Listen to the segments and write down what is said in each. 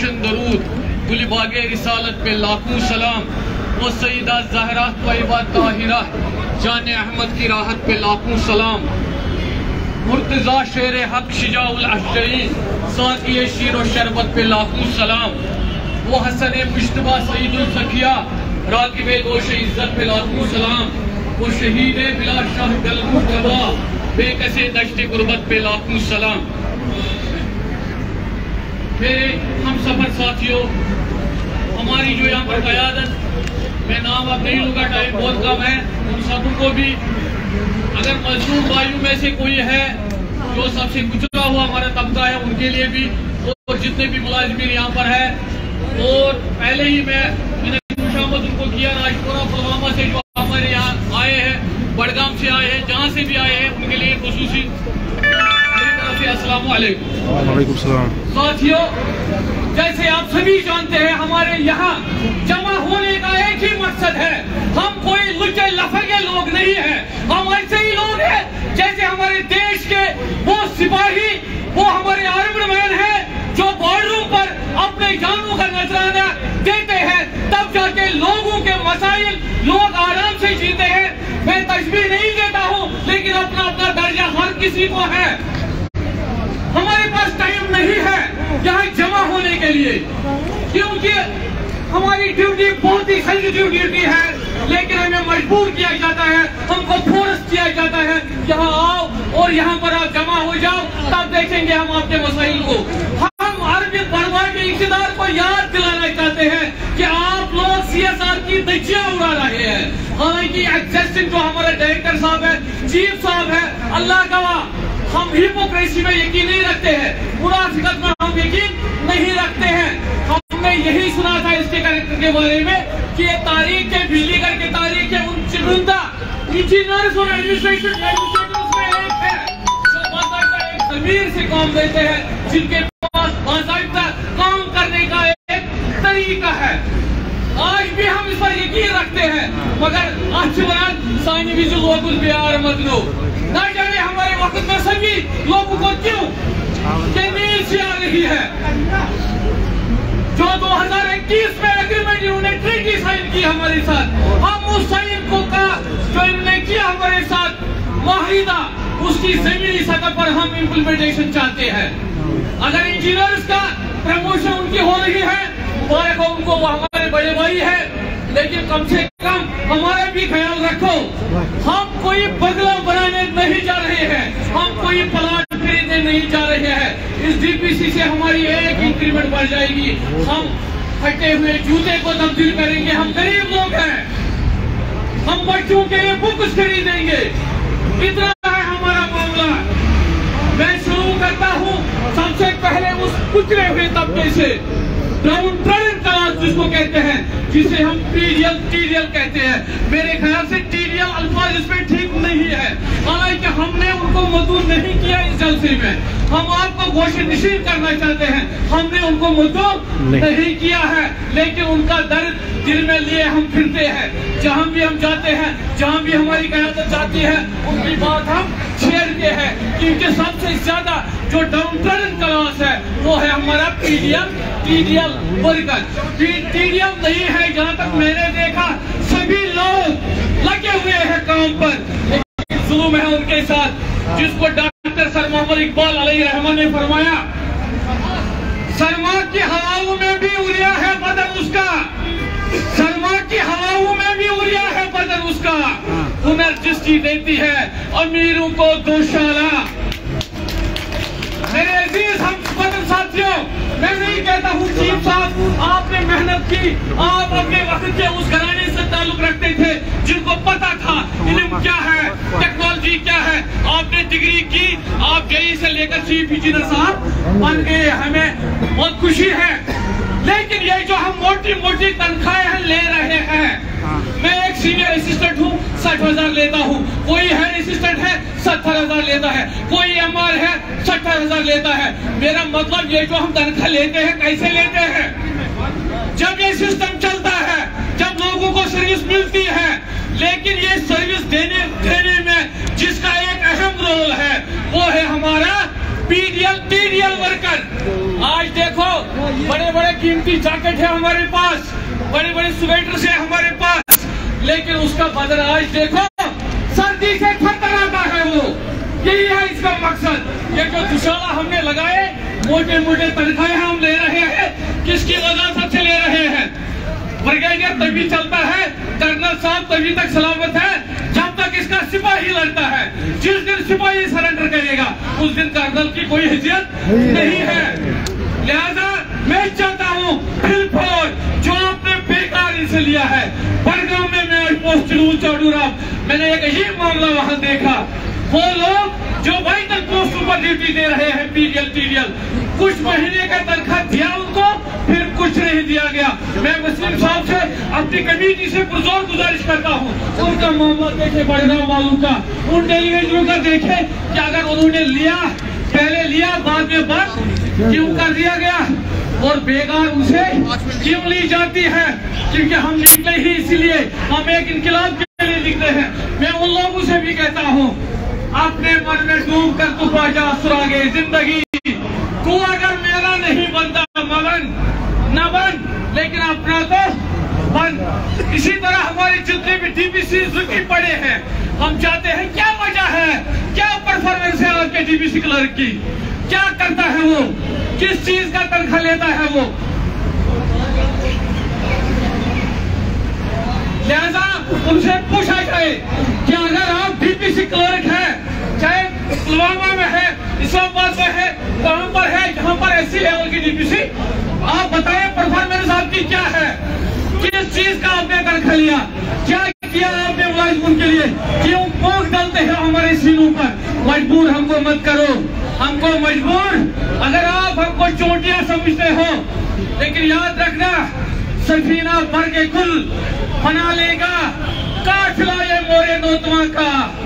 روشن درود، گلباغ رسالت پہ لاکھوں سلام، وہ سیدہ زہرا طیبہ طاہرہ جان احمد کی راحت پہ لاکھوں سلام، مرتضی شیر حق شجاع الاشجعی ساقی شیر و شربت پہ لاکھوں سلام، وہ حسن مجتبیٰ سعید الزکیہ راکب گوش عزت پہ لاکھوں سلام، وہ شہید بلا شاہ دل مجتبیٰ بے کسے دشت غربت پہ لاکھوں سلام۔ میرے ہم سفر ساتھیوں، ہماری جو یہاں پر قیادت، میں نام اب نہیں لوں گا، ٹائم بہت کم ہے، ان سب کو بھی اگر مظلوم بھائیوں میں سے کوئی ہے جو سب سے گزرا ہوا ہمارا طبقہ ہے، ان کے لیے بھی، اور جتنے بھی ملازمین یہاں پر ہیں، اور پہلے ہی میں نے خوش آمد ان کو کیا، راجپورہ پلوامہ سے جو ہمارے یہاں آئے ہیں، بڑگام سے آئے ہیں، جہاں سے بھی آئے ہیں، ان کے لیے خصوصی میری طرف سے السلام علیکم۔ وعلیکم السلام۔ ساتھیوں، جیسے آپ سبھی جانتے ہیں، ہمارے یہاں جمع ہونے کا ایک ہی مقصد ہے، ہم کوئی لچے لفنگے لوگ نہیں ہیں، ہم ایسے ہی لوگ ہیں جیسے ہمارے دیش کے وہ سپاہی، وہ ہمارے آرمڈ مین ہیں جو بارڈروں پر اپنے جانوں کا نذرانہ دیتے ہیں، تب جا کے لوگوں کے مسائل لوگ آرام سے جیتے ہیں۔ میں تشبیہ نہیں دیتا ہوں، لیکن اپنا اپنا درجہ ہر کسی کو ہے۔ ہمارے پاس ٹائم نہیں ہے یہاں جمع ہونے کے لیے، کیونکہ ہماری ڈیوٹی بہت ہی سینسیٹیو ڈیوٹی ہے، لیکن ہمیں مجبور کیا جاتا ہے، ہم کو فورس کیا جاتا ہے، یہاں آؤ اور یہاں پر آپ جمع ہو جاؤ، تب دیکھیں گے ہم آپ کے مسائل کو۔ ہم عربی پرواہ کے اقتدار کو یاد دلانا چاہتے ہیں کہ آپ لوگ سی ایس آر کی دھجیاں اڑا رہے ہیں، حالانکہ ایگزسٹنگ جو ہمارے ڈائریکٹر صاحب ہے، چیف صاحب ہے، اللہ گواہ، ہم ہپوکریسی میں یقین نہیں رکھتے ہیں، منافقت میں ہم یقین نہیں رکھتے ہیں۔ ہم نے یہی سنا تھا اس کے کریکٹر کے بارے میں کہ یہ تاریخ کے بجلی گھر کی تاریخ کے ان چنندہ انجینئرز اور ایڈمنسٹریشن میں ایک ہے جو باضابطہ ایک ضمیر سے کام دیتے ہیں، جن کے پاس باضابطہ کام کرنے کا ایک طریقہ ہے۔ آج بھی ہم اس پر یقین رکھتے ہیں، مگر آج سانی بھی جو لوگ اس بیار مدنو نہ جانے ہمارے وقت میں سبھی لوگوں کو کیوں کہ نیل سے آ رہی ہے۔ جو 2021 میں ایگریمنٹ انہوں نے ٹریٹی سائن کی ہمارے ساتھ، ہم اس سائن کو کا جو انہوں نے کیا ہمارے ساتھ معاہدہ، اس کی زمینی سطح پر ہم امپلیمنٹیشن چاہتے ہیں۔ اگر انجینئرز کا پروموشن ان کی ہو رہی ہے، مبارک ہو ان کو، وہ ہمارے بڑے بھائی ہیں، لیکن کم سے کم ہمارا بھی خیال رکھو، ہم کوئی بنگلہ بنانے نہیں جا رہے ہیں، ہم کوئی پلاٹ خریدنے نہیں جا رہے ہیں، اس ڈی پی سی سے ہماری ایک انکریمنٹ بڑھ جائے گی، ہم پھٹے ہوئے جوتے کو تبدیل کریں گے، ہم غریب لوگ ہیں، ہم بچوں کے لیے بکس خریدیں گے، اتنا ہے ہمارا معاملہ۔ میں شروع کرتا ہوں سب سے پہلے اس کچلے ہوئے طبقے سے، ڈاؤن ٹریڈن کلاس جس کو کہتے ہیں، جسے ہم ٹی ڈی ایل کہتے ہیں۔ میرے خیال سے ٹی ڈی ایل الفاظ اس میں ٹھیک نہیں ہے، حالانکہ ہم نے ان کو مدعو نہیں کیا اس جلسے میں، ہم آپ کو گوشے نشین کرنا چاہتے ہیں، ہم نے ان کو مدعو نہیں کیا ہے، لیکن ان کا درد دل میں لیے ہم پھرتے ہیں، جہاں بھی ہم جاتے ہیں، جہاں بھی ہماری قیادت جاتی ہے، ان کی بات ہم چھیڑتے ہیں، کیونکہ سب سے زیادہ جو ڈاؤن ٹریڈن کلاس ہے وہ ہے ہمارا T D L worker. T D L نہیں ہے، جہاں تک میں نے دیکھا سبھی لوگ لگے ہوئے ہیں کام پر، لیکن ظلم ہے ان کے ساتھ، جس کو ڈاکٹر سر محمد اقبال علیہ رحمہ نے فرمایا، سرما کی ہواؤں میں بھی اڑیا ہے بدن اس کا، سرما کی ہواؤں میں بھی اڑیا ہے بدن اس کا، ہنر جس کی دیتی ہے امیروں کو دوشالہ۔ میرے عزیز ہم وطن ساتھیوں، میں نہیں کہتا ہوں چیف صاحب آپ نے محنت کی، آپ اپنے وقت کے اس گھرانے سے تعلق رکھتے تھے جن کو پتا تھا علم کیا ہے، ٹیکنالوجی کیا ہے، آپ نے ڈگری کی، آپ جے سے لے کر چیف انجینئر صاحب بن گئے، ہمیں بہت خوشی ہے، لیکن یہ جو ہم موٹی موٹی تنخواہیں لے رہے ہیں، میں ایک سینئر اسسٹنٹ ہوں، 60,000 لیتا ہوں، کوئی ہیڈ اسسٹنٹ ہے 70,000 لیتا ہے، کوئی ایم آر ہے 60,000 لیتا ہے۔ میرا مطلب یہ جو ہم تنخواہ لیتے ہیں کیسے لیتے ہیں؟ جب یہ سسٹم چلتا ہے، جب لوگوں کو سروس ملتی ہے، لیکن یہ سروس دینے میں جس کا ایک اہم رول ہے وہ ہے ہمارا ٹی ڈی ایل ورکر۔ آج دیکھو بڑے بڑے कीमती जैकेट है हमारे पास, बड़े बड़े स्वेटर्स है हमारे पास, लेकिन उसका बदन आज देखो सर्दी से थरथराता है वो। यही है इसका मकसद। ये जो दुशाला हमने लगाए, मोटे मोटे तनख्वाहें हम ले रहे हैं, किसकी वजह से ले रहे हैं? ब्रिगेडियर तभी चलता है, कर्नल साहब तभी तक सलामत है जब तक इसका सिपाही लड़ता है। जिस दिन सिपाही सरेंडर करेगा उस दिन कर्नल की कोई हैसियत नहीं है। लिहाजा मैं चाहता हूँ फिलफौज जो आपने बेकार इनसे लिया है, बड़गांव में मैं आज पोस्ट चौड़ूराम मैंने एक अजीब मामला वहां देखा। वो लोग जो वाइटल पोस्ट पर ड्यूटी दे रहे हैं, पीडीएल कुछ महीने का तनख्वाह दिया उनको, फिर कुछ नहीं दिया गया। मैं मुस्लिम साहब से अपनी कमेटी से पुरजोर गुजारिश करता हूँ, उनका मामला देखे, बड़गांव वालों का, उन डेलीगेटों का देखे कि अगर उन्होंने लिया, पहले लिया बाद में बंद क्यों कर दिया गया, और बेकार उनसे क्यों ली जाती है? क्योंकि हम निकले ही इसीलिए, हम एक इनकलाब के लिए निकले हैं। मैं उन लोगों से भी कहता हूँ, अपने मन में डूब कर तू पाजा सुरागे जिंदगी, तू अगर मेरा नहीं बनता मगन न बन, लेकिन अपना तो बन। इसी तरह हमारे जितने भी डीपीसी रुके पड़े हैं, हम चाहते हैं क्या वजह है, क्या परफॉर्मेंस है आपके डीपीसी क्लर्क की, क्या करता है वो, किस चीज का तनख्वाह लेता है वो। लिहाजा उनसे पूछा जाए कि अगर आप डीपीसी क्लर्क हैं, चाहे पुलवामा में है, इस्लामाबाद में है, कहां पर है, जहां पर ऐसी लेवल की डीपीसी, आप बताएं परफॉर्मेंस आपकी क्या है, किस चीज का आपने तनख्वाह लिया, क्या किया आपने मुलाजिम के लिए, क्यों पोंख डालते हैं हमारे सीनों पर। मजबूर हमको मत करो, हमको मजबूर अगर आप हमको चोटियां समझते हो, लेकिन याद रखना सफीना भर के कुल बना लेगा, काफिला ये मोरे नौतवा का,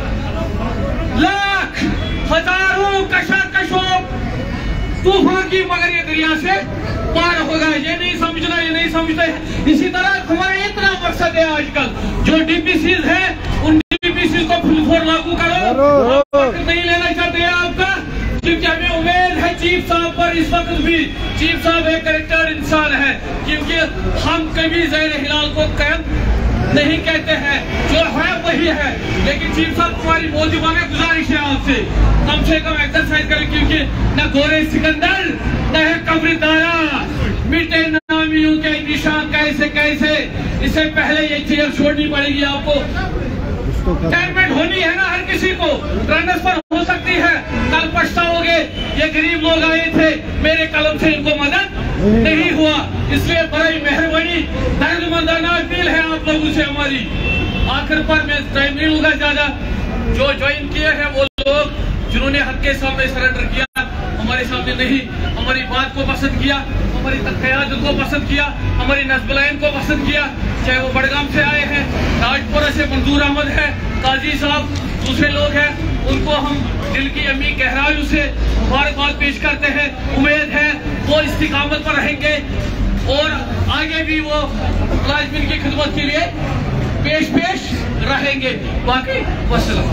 लाख हजारों कशाकशों तूफान की, मगर ये दरिया से पार होगा। ये नहीं समझना, ये नहीं समझते। इसी तरह हमारा इतना मकसद है आजकल, जो डीपीसीज है उन डीपीसीज को फुल फोर लागू करो। नहीं लेना चाहते हैं आपका, क्योंकि हमें उम्मीद है चीफ साहब पर इस वक्त भी। चीफ साहब एक करेक्टर इंसान है, क्योंकि हम कभी ज़ैर हिलाल को कैद नहीं कहते हैं, जो है वही है। लेकिन चीफ साहब तुम्हारी मौजूदा गुजारिश है आपसे, कम से कम एक्सरसाइज करें, क्योंकि न गोरे सिकंदर न है कब्र दारा, मिटे नामियों के निशान कैसे कैसे। इससे पहले ये चेयर छोड़नी पड़ेगी आपको, रिटायरमेंट होनी है ना हर किसी को, ट्रांसफर हो सकती है, कल पछताओगे। ये गरीब लोग आए थे, मेरे कलम से इनको मदद नहीं हुआ, इसलिए बड़ी मेहरबानी, दर्दमंदाना अपील है आप लोगों से हमारी। आखिर पर मैं टाइम नहीं लूंगा ज्यादा, जो ज्वाइन किए हैं वो लोग जिन्होंने हक के सामने सरेंडर किया, हमारे सामने नहीं, हमारी बात को पसंद किया, हमारी क़यादत को पसंद किया, हमारी नस्बलाइन को पसंद किया, चाहे वो बड़गाम से आए हैं, राजपुरा से मंजूर अहमद है, काजी साहब, दूसरे लोग हैं, उनको हम दिल की अमी गहराइयों से मुबारकबाद पेश करते हैं। उम्मीद है वो इस्तिकामत पर रहेंगे और आगे भी वो मुलाजिमीन की खिदमत के लिए पेश रहेंगे। बाकी वस्सलाम।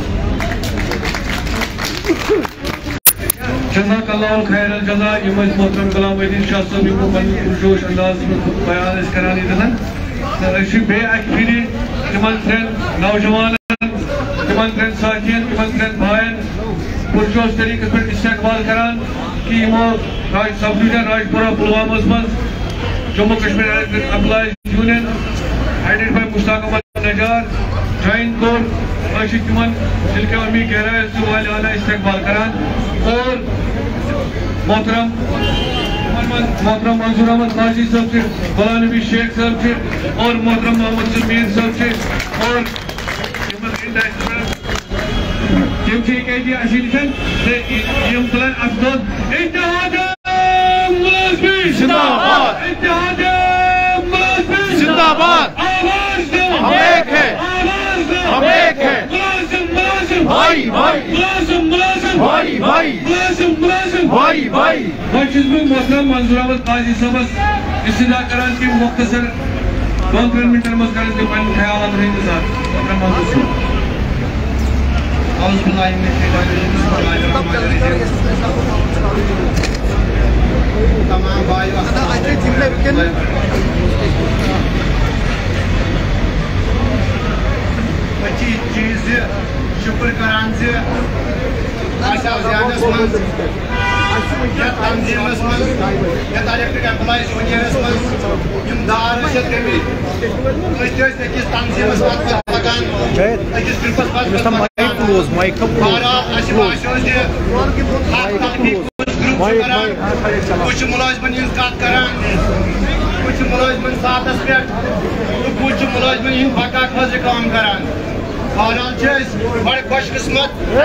जज़ाकल्लाहु खैरल जज़ा। यम मोहतरम गुलाम मदीन शाह साहब को पुरजोश अंदाज में बयान करानी दन बे फिर तिमन त्रेन नौजवान, तिमन त्रेन साथियन, तिमन त्रेन भायन पुरजोश तरीके पे इस्तकबाल करान कि यमो सब डिवीजन राजपुरा पुलवामा मज Jammu Kashmir employees union headed by Mushtaq Ahmad Najar join कोर तिमन दिल के अमी गहराई से वालियाना इस्तकबाल करान। और मोहतरम मंजूर अहमद काजी साहब से, गुलाम नबी शेख साहब से और मोहतरम मोहम्मद जमीर साहब से और क्योंकि कह अशीन यम तुलन अफसोस इत्तेहाद मुलाज़िमीन जिंदाबाद, इत्तेहाद मुलाज़िमीन जिंदाबाद, आवाज दो हम एक है, आवाज दो हम एक है, मुलाज़िम भाई भाई, मुलाज़िम भाई भाई, मुलाज़िम भाई भाई। मोहतरम मंजूर अहमद काजी साहब इस्तदा करान की मुख्तसर 2-3 मिनट मज कर के पन ख्याल रहे साथ तमाम भाई چیز شکر کران ذہنس مز تنظیمس مز الیکٹرک ایمپلائیز یونینس مز دار گمت أکس تنظیمس لگان أکس گروپس بہرحال کچھ ملازمن ہز کت کران کچھ ملازمن ساتس پہ کچھ ملازمن ہند بقا خاطر کام کران بہرحال بڑے خوش قسمت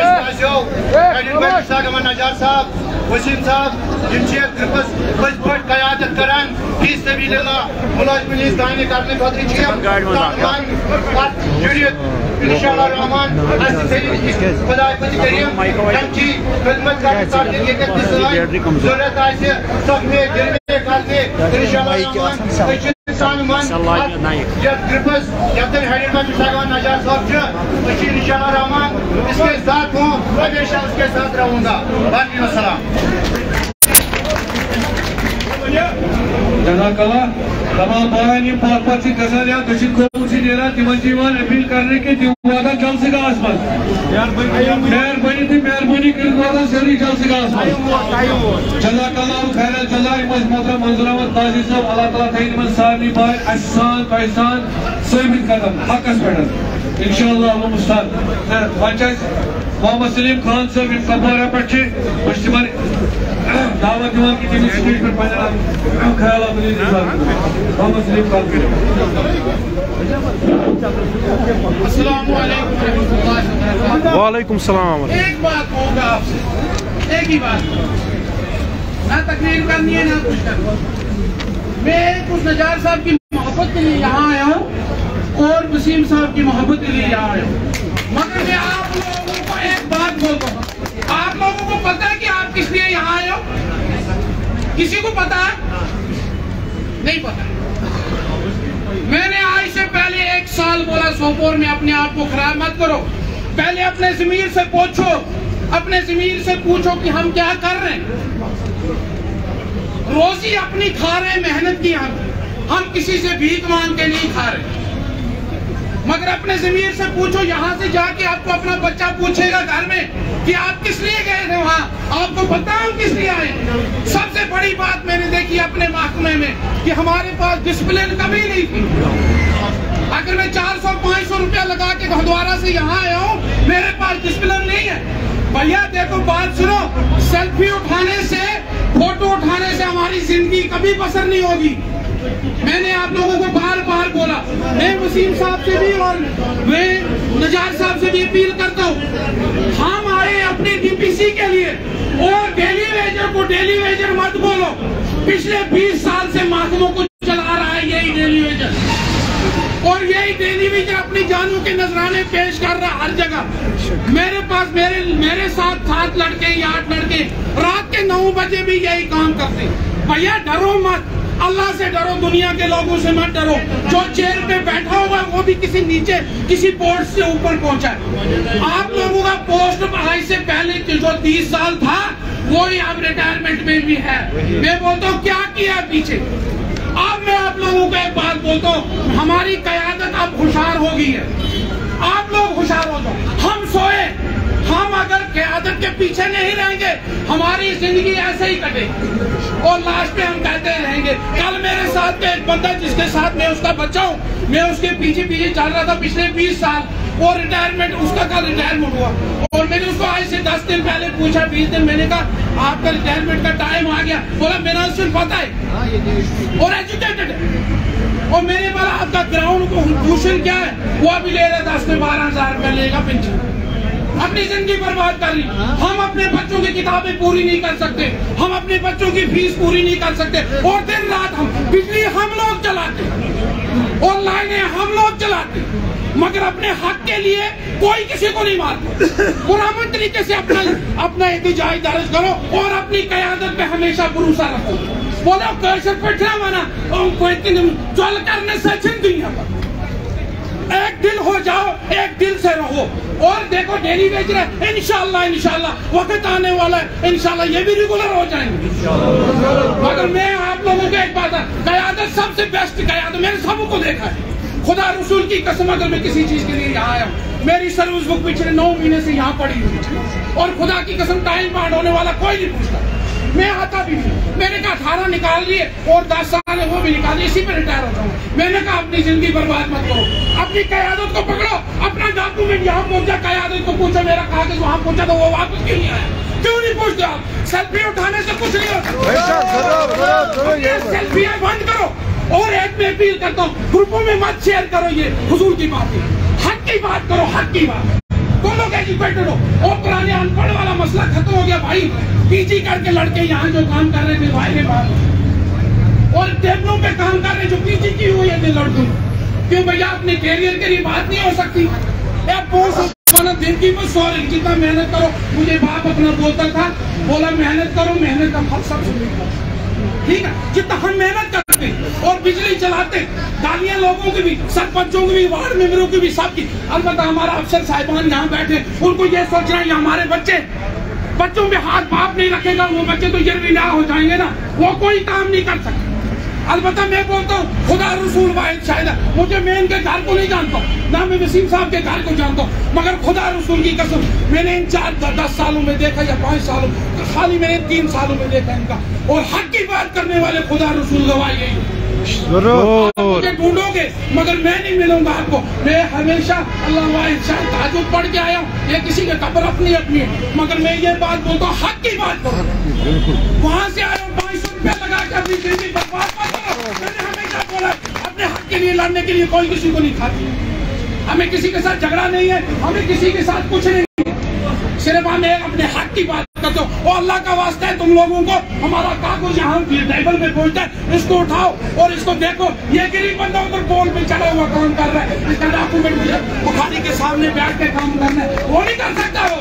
احمد نجار صاحب وسیم صاحب گروپس پز پہ قیادت کران فی سبیل اللہ ملازمن ہز کامہ کرنے خاطر جڑت انشاءاللہ الرحمن خدا کریم تمچی خدمت کرنے ضرورت آئے سخنے گرنے کرنے انشاءاللہ الرحمن سان من groups captain head Ahmad Najar صاحب انشاءاللہ الرحمن اس کے ساتھ ہوں ہمیشہ اس کے ساتھ رہوں گا باقی وسلام جزاک اللہ تمام بھائیان یہ پاک پاک سے گزار یا دشن قوم سے نیرا تمن اپیل کرنے کے تم وعدہ جلسے کا آسمان مہربانی تھی مہربانی کر وعدہ سری جلسے کا آسمان جزاک اللہ خیر الجزا محترم منظور احمد قاضی صاحب اللہ تعالیٰ تھین من سارنی بھائی احسان پہسان ثابت قدم حقس پہ انشاءاللہ اللہ مستان ونچ محمد سلیم خان صاحب ان کپوارہ پہ مجتمع دعوت دیوان کی تیمی سٹیج پر پہنے خیالات علیہ محمد سلیم خان کرے السلام علیکم وعلیکم السلام. ایک بات ہوگا آپ سے ایک ہی بات نہ تقریر کرنی ہے نہ کچھ کرنا. میں کچھ نجار صاحب کی محبت کے لیے یہاں آیا ہوں اور وسیم صاحب کی محبت کے لیے یہاں آیا ہوں مگر میں آپ لوگوں کو ایک بات بولتا ہوں. آپ لوگوں کو پتا ہے کہ آپ کس لیے یہاں آئے ہو؟ کسی کو پتا ہے؟ نہیں پتا. میں نے آج سے پہلے 1 سال بولا سوپور میں اپنے آپ کو خراب مت کرو. پہلے اپنے ضمیر سے پوچھو, اپنے ضمیر سے پوچھو کہ ہم کیا کر رہے ہیں. روزی اپنی کھا رہے ہیں, محنت کی. ہم کسی سے بھیک مانگ کے نہیں کھا رہے. مگر اپنے ضمیر سے پوچھو. یہاں سے جا کے آپ کو اپنا بچہ پوچھے گا گھر میں کہ آپ کس لیے گئے تھے وہاں, آپ کو پتا ہم کس لیے آئے. سب سے بڑی بات میں نے دیکھی اپنے محکمے میں کہ ہمارے پاس ڈسپلن کبھی نہیں تھی. اگر میں 400-500 روپیہ لگا کے ہندوارہ سے یہاں آیا ہوں, میرے پاس ڈسپلن نہیں ہے. بھیا دیکھو بات سنو, سیلفی اٹھانے سے, فوٹو اٹھانے سے ہماری زندگی کبھی بسر نہیں ہوگی. میں نے آپ لوگوں کو بار بار بولا. میں وسیم صاحب سے بھی اور میں نجار صاحب سے بھی اپیل کرتا ہوں, ہم آئے اپنے ڈی پی سی کے لیے اور ڈیلی ویجر کو ڈیلی ویجر مت بولو. پچھلے 20 سال سے محکموں کو چلا رہا ہے یہی ڈیلی ویجر, اور یہی ڈیلی ویجر اپنی جانوں کے نذرانے پیش کر رہا ہر جگہ. میرے پاس میرے ساتھ 7 لڑکے یا 8 لڑکے رات کے 9 بجے بھی یہی کام کرتے. بھیا ڈرو مت, اللہ سے ڈرو, دنیا کے لوگوں سے مت ڈرو. جو چیئر پہ بیٹھا ہوا وہ بھی کسی نیچے کسی پوسٹ سے اوپر پہنچا ہے. آپ لوگوں کا پوسٹ آج سے پہلے جو 30 سال تھا وہی اب ریٹائرمنٹ میں بھی ہے. میں بولتا ہوں کیا کیا پیچھے. اب میں آپ لوگوں کو ایک بات بولتا ہوں, ہماری قیادت اب ہوشیار ہو گئی ہے. آپ لوگ ہوشیار ہو جاؤ. ہم سوئے, ہم اگر قیادت کے پیچھے نہیں رہیں گے ہماری زندگی ایسے ہی کٹے اور لاسٹ پہ ہم کہتے رہیں گے. کل میرے ساتھ ایک بندہ جس کے ساتھ میں اس کا بچہ ہوں, میں اس کے پیچھے چل رہا تھا پچھلے 20 سال, اور ریٹائرمنٹ اس کا کل ریٹائرمنٹ ہوا, اور میں نے اس کو آج سے 10 دن پہلے پوچھا, 20 دن, میں نے کہا آپ کا ریٹائرمنٹ کا ٹائم آ گیا. بولا میرا صرف پتا ہے اور ایجوکیٹڈ ہے. اور میں نے بولا آپ کا گراؤنڈ ٹیوشن کیا ہے, وہ ابھی لے رہا 10 سے 12,000 روپے لے گا پینشن. اپنی زندگی برباد کر لی. ہم اپنے بچوں کی کتابیں پوری نہیں کر سکتے, ہم اپنے بچوں کی فیس پوری نہیں کر سکتے, اور دن رات ہم بجلی ہم لوگ چلاتے اور لائنیں ہم لوگ چلاتے, مگر اپنے حق کے لیے کوئی کسی کو نہیں مارتا. پرامن طریقے سے اپنا احتجاج درج کرو اور اپنی قیادت پہ ہمیشہ بھروسہ رکھو. بولو کیسے پٹھا مانا چل کرنے سے چھن دنیا پر. ایک دل ہو جاؤ, ایک دل سے رہو. اور دیکھو ڈیلی ویجر ہے, انشاءاللہ وقت آنے والا ہے, انشاءاللہ یہ بھی ریگولر ہو جائیں گے. مگر میں آپ لوگوں کو ایک بات ہے, قیادت سے بیسٹ قیادت میں نے سب کو دیکھا ہے. خدا رسول کی قسم اگر میں کسی چیز کے لیے یہاں آیا ہوں, میری سروس بک پچھلے 9 مہینے سے یہاں پڑی ہوئی, اور خدا کی قسم ٹائم بانڈ ہونے والا کوئی نہیں پوچھتا. میں آتا بھی نہیں, میں نے کہا 18 نکال لیے اور 10 سال وہ بھی نکال لیے, اسی پہ ریٹائر ہو جاؤں. میں نے کہا اپنی زندگی برباد مت کرو, اپنی قیادت کو پکڑو. اپنا ڈاکومنٹ یہاں پہنچا, قیادت کو پوچھا میرا کاغذ وہاں پہنچا تو وہ واپس کیوں نہیں آیا؟ کیوں نہیں پوچھتے آپ؟ سیلفی اٹھانے سے کچھ نہیں ہوتا. سیلفیاں بند کرو. اور ایک میں اپیل کرتا ہوں, گروپوں میں مت شیئر کرو یہ حضور کی باتیں, حق کی بات کرو, حق کی بات. تم لوگ ایجوکیٹڈ ہو, اور پرانے ان پڑھ والا مسئلہ ختم ہو گیا بھائی. پی جی کر کے لڑکے یہاں جو کام کر رہے تھے بھائی بات, اور ٹیبلوں پہ کام کر رہے جو پی جی کی ہوئی ہے لڑکوں. کیوں بھیا اپنے کیریئر کے لیے بات نہیں ہو سکتی؟ دن کی میں 100 جتنا محنت کرو. مجھے باپ اپنا بولتا تھا, بولا محنت کرو, محنت کا پھل سب سے ملتا. ٹھیک ہے, جتنا ہم محنت کرتے اور بجلی چلاتے, گالیاں لوگوں کی بھی, سرپنچوں کی بھی, وارڈ ممبروں کی بھی, سب کی. البتہ ہمارا افسر صاحبان یہاں بیٹھے, ان کو یہ سوچ رہا ہے یہ ہمارے بچوں پہ ہاتھ باپ نہیں رکھے گا, وہ بچے تو یہ ریلا ہو جائیں گے نا, وہ کوئی کام نہیں کر سکتے. البتہ میں بولتا ہوں خدا رسول واحد شاہد ہے. مجھے میں ان کے گھر کو نہیں جانتا, نہ میں وسیم صاحب کے گھر کو جانتا ہوں, مگر خدا رسول کی قسم میں نے ان 10 سالوں میں دیکھا, یا 5 سالوں, خالی میں نے 3 سالوں میں دیکھا ان کا. اور حق کی بات کرنے والے خدا رسول گواہ یہی مجھے ڈھونڈو گے مگر میں نہیں ملوں گا آپ کو. میں ہمیشہ اللہ واحد شاہد تہجد پڑھ کے آیا ہوں. یہ کسی کے قبر اپنی ہے, مگر میں یہ بات بولتا ہوں حق کی بات کرو. وہاں سے آیا ہوں 500 روپیہ لگا کے اپنی زندگی برباد مت کرو. میں نے ہمیشہ بولا اپنے حق کے لیے لڑنے کے لیے کوئی کسی کو نہیں کھاتی. ہمیں کسی کے ساتھ جھگڑا نہیں ہے, ہمیں کسی کے ساتھ کچھ نہیں, صرف ہم اپنے حق کی بات کرتے ہو. اور اللہ کا واسطہ ہے تم لوگوں کو, ہمارا کاغذ یہاں ٹیبل پہ پہنچتا ہے, اس کو اٹھاؤ اور اس کو دیکھو. یہ غریب بندہ ادھر پول پہ چڑھا ہوا کام کر رہا ہے, اس کا ڈاکومنٹ بخاری کے سامنے بیٹھ کے کام کرنا ہے, وہ نہیں کر سکتا وہ.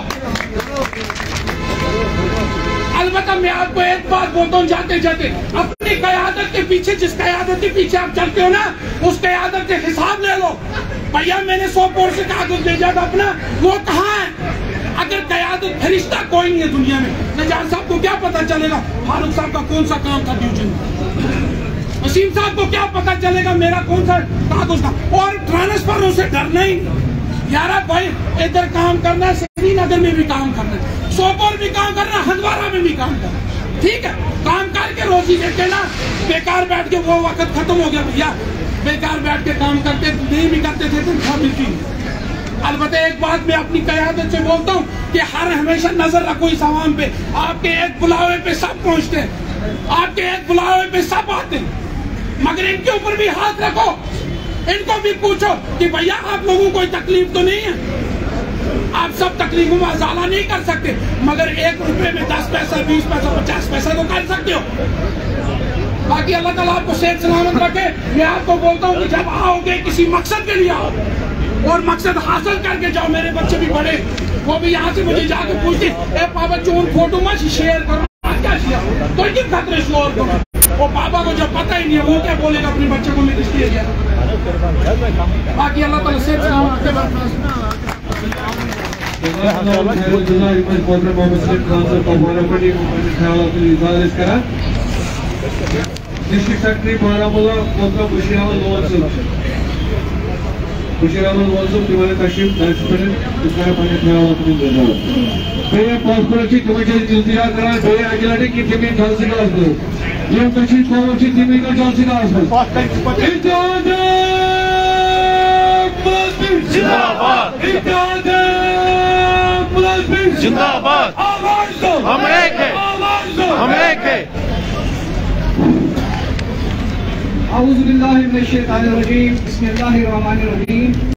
البتہ میں آپ کو ایک بات بولتا ہوں جاتے جاتے, اپنی قیادت کے پیچھے, جس قیادت کے پیچھے آپ چلتے ہو نا, اس قیادت کے حساب لے لو. بھیا میں نے 100 پور سے کاغذ بھیجا تھا اپنا, وہ کہاں ہے؟ اگر قیادت فرشتہ کوئی نہیں ہے دنیا میں. نجار صاحب کو کیا پتا چلے گا فاروق صاحب کا کون سا کام تھا ڈیوٹی میں؟ وسیم صاحب کو کیا پتا چلے گا میرا کون سا کاغذ تھا؟ اور ٹرانسفروں سے ڈرنا ہی یارا بھائی, ادھر کام کرنا ہے, سری نگر میں بھی کام کرنا ہے, سوپور بھی کام کرنا ہے, ہندوارہ میں بھی کام کرنا ہے. ٹھیک ہے, کام کر کے روزی دیتے نا. بیکار بیٹھ کے وہ وقت ختم ہو گیا بھیا. بیکار بیٹھ کے کام کرتے نہیں بھی کرتے تھے تنخواہ ملتی. البتہ ایک بات میں اپنی قیادت سے بولتا ہوں کہ ہمیشہ نظر رکھو اس عوام پہ. آپ کے ایک بلاوے پہ سب پہنچتے ہیں, آپ کے ایک بلاوے پہ سب آتے ہیں, مگر ان کے اوپر بھی ہاتھ رکھو. ان کو بھی پوچھو کہ بھیا آپ لوگوں کو کوئی تکلیف تو نہیں ہے؟ آپ سب تکلیفوں میں ازالہ نہیں کر سکتے, مگر 1 روپے میں 10 پیسہ, 20 پیسہ, 50 پیسہ تو کر سکتے ہو. باقی اللہ تعالیٰ آپ کو صحت سلامت رکھے. میں آپ کو بولتا ہوں کہ جب آؤ گے کسی مقصد کے لیے آؤ, اور مقصد حاصل کر کے جاؤ. میرے بچے بھی بڑے, وہ بھی یہاں سے مجھے جا کے پوچھتے, اے پاپا چون فوٹو میں شیئر کرو, کیا شیئر تو کن خطرے شور کرو. وہ پاپا کو جب پتہ ہی نہیں ہے وہ کیا بولے گا اپنے بچے کو میں کس لیے گیا. باقی اللہ تعالیٰ صحت سلامت رکھے. ڈسٹرکٹ سیکرٹری بارہمولہ محترم بشیر احمد لون صاحب, بشیر احمد لون صاحب تمہارے تشریف درج کریں, اس کا پنہ خیالات میں بیٚیہِ پاسپورٹ چھِ تِمن چھِ انتظار کران بیٚیہِ اکہِ لٹہِ کہِ تِم یِن جلسہٕ گاہس منٛز. یِم کٔشیٖرِ قوم چھِ تِم یِن جلسہٕ گاہس منٛز. اتحاد ملازمین زندہ باد, اتحاد ملازمین زندہ باد. آواز دو, ہم ایک ہیں, آواز دو, ہم ایک ہیں. اعوذ باللہ من الشیطان الرجیم, بسم اللہ الرحمن الرحیم.